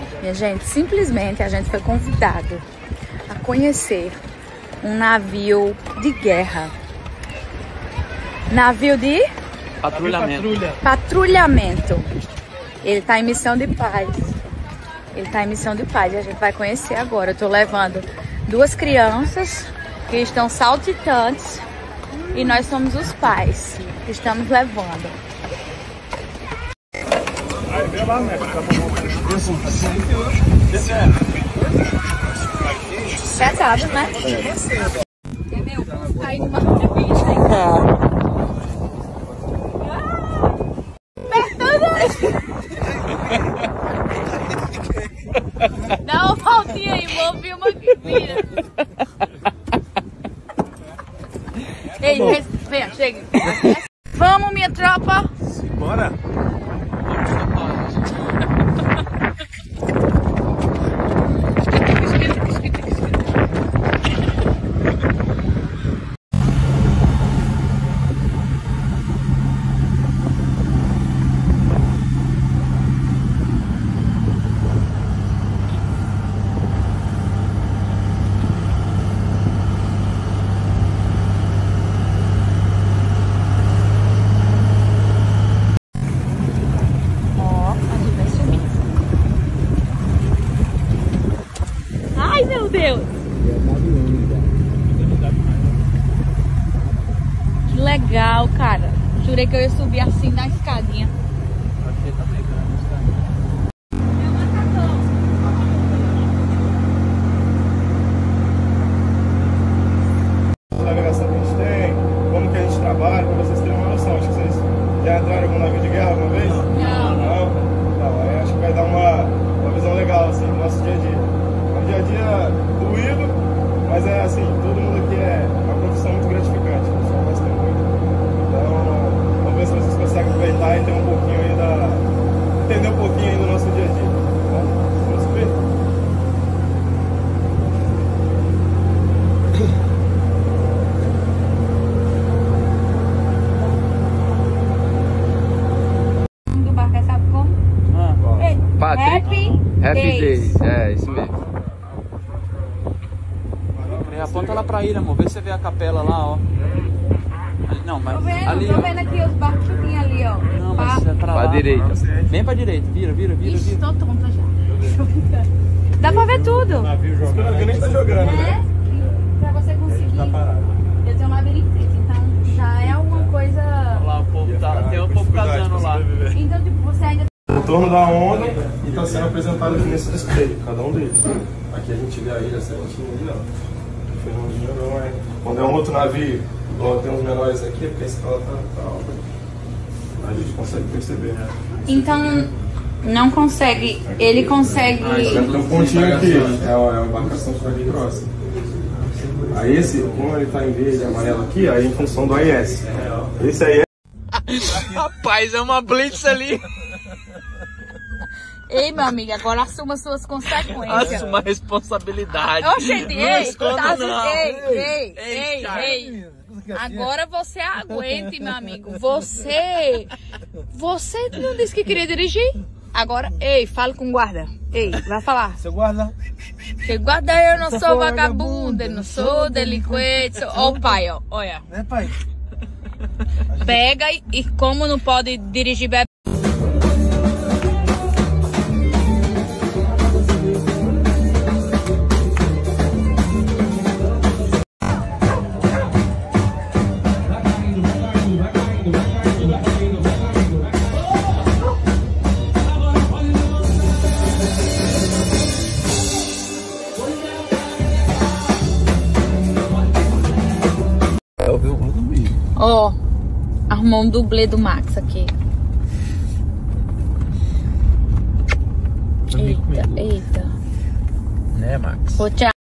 Minha gente, simplesmente a gente foi convidado a conhecer um navio de guerra. Navio de patrulhamento. Ele tá em missão de paz. Ele tá em missão de paz e a gente vai conhecer agora. Eu tô levando duas crianças que estão saltitantes e nós somos os pais que estamos levando. Pesado, né? É meu, tá indo uma entrevista. Dá uma voltinha aí, vou ouvir uma vira. Ei, venha, chega. Vamos, minha tropa. Bora. Ai, meu Deus! Que legal, cara. Jurei que eu ia subir assim na escadinha. A navegação que a gente tem, como que a gente trabalha, para vocês terem uma noção. Acho que vocês já entraram em algum navio de guerra alguma vez? Não. Não, aí acho que vai dar uma visão legal assim do nosso dia a dia. É um dia a dia ruído, mas é assim, todo mundo aqui é uma profissão muito gratificante, o pessoal gosta muito. Então, vamos ver se vocês conseguem aproveitar e ter um pouquinho aí entender um pouquinho aí do nosso dia a dia. Bom, vamos subir? Do barco, sabe como? Patrick. Happy Days. Days. É, isso mesmo. Aponta lá pra ilha, amor. Vê se você vê a capela lá, ó. Ali, não, mas ali, Tô ó. vendo aqui os barcos que tem ali, ó. Não, mas é pra lá. Pra direita. Bem pra direita. Vira. Ixi, tô tonta já. Dá pra ver tudo. Navio jogando. O navio nem tá jogando, né? Pra você conseguir. Tá parado. Eu tenho um labirinto, então já é uma coisa. Lá, o povo tem um povo casando lá. Então, tipo, você ainda. O torno da onda e está sendo apresentado aqui nesse display, cada um deles. Aqui a gente vê a ilha certinho ali, ó. Quando é um outro navio, igual tem uns menores aqui, porque a escala tá alta. A gente consegue perceber, né? Então, não consegue. Ele consegue. Tem um pontinho aqui, é a embarcação que está aqui próxima. Aí esse, como ele está em verde e amarelo aqui, aí em função do AIS. Esse aí é. Rapaz, é uma blitz ali. Ei, meu amigo, agora assuma suas consequências. Assuma a responsabilidade. Oxente, ei, esconda, não. Ei. Agora você aguente, meu amigo. Você não disse que queria dirigir? Agora, ei, fala com o guarda. Ei, vai falar. Seu guarda. Seu guarda, eu não sou vagabunda, eu não sou delinquente. Ó o pai, ó, olha. Né, pai? Pega e como não pode dirigir bebê. Ó, arrumou um dublê do Max aqui. Eita. Né, Max? Ô, tchau.